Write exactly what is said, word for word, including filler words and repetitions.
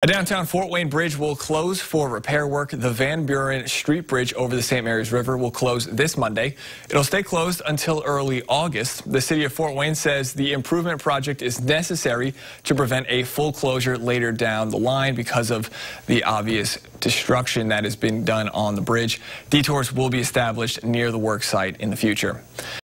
The downtown Fort Wayne Bridge will close for repair work. The Van Buren Street Bridge over the Saint Mary's River will close this Monday. It'll stay closed until early August. The city of Fort Wayne says the improvement project is necessary to prevent a full closure later down the line because of the obvious destruction that has been done on the bridge. Detours will be established near the work site in the future.